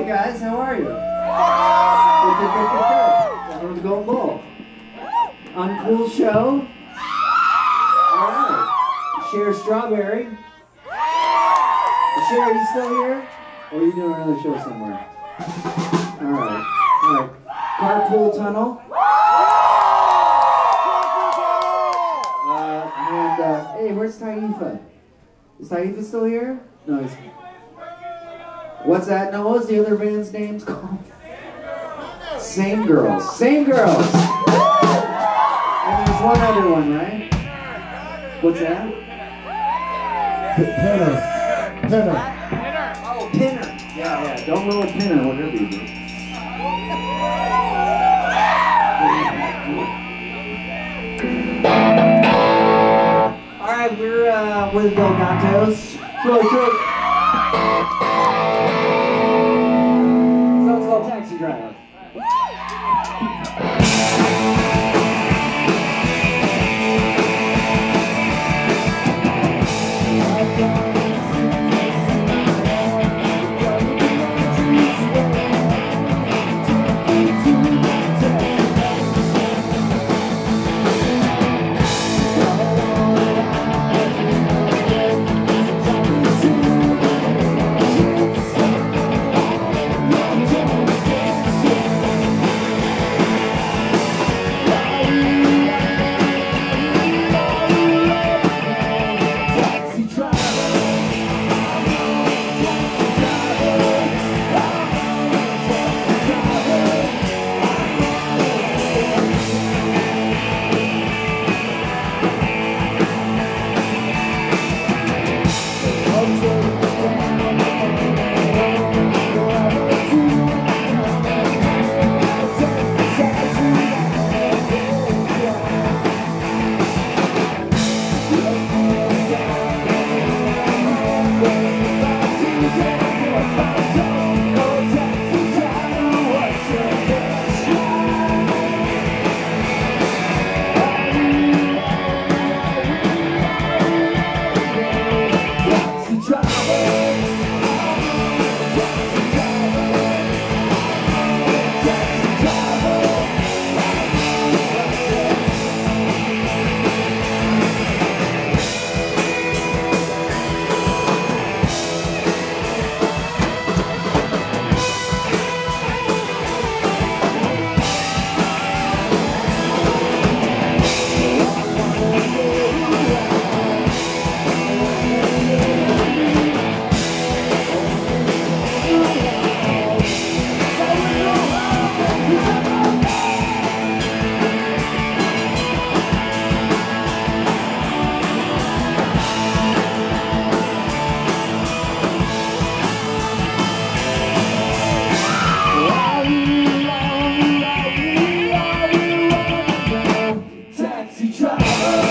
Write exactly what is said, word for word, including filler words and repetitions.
Hey guys, how are you? Good, good, good, good, good. Welcome to the Golden Bowl. Uncool show. All right. Cher Strawberry. Cher, are you still here? Or are you doing another show somewhere? All right. All right. Carpool Tunnel. Uh, and, uh, hey, where's Taifa? Is Taifa still here? No, he's... What's that? No, what was the other band's names called? Same Girls. Same Girls! And there's one other one, right? What's that? Pinner. Pinner. Oh, Pinner. Yeah, yeah. Don't roll a Pinner, whatever you do. Alright, we're uh, with Bill Gatos. Go, go. Song's called Taxi Driver. Taxi driver.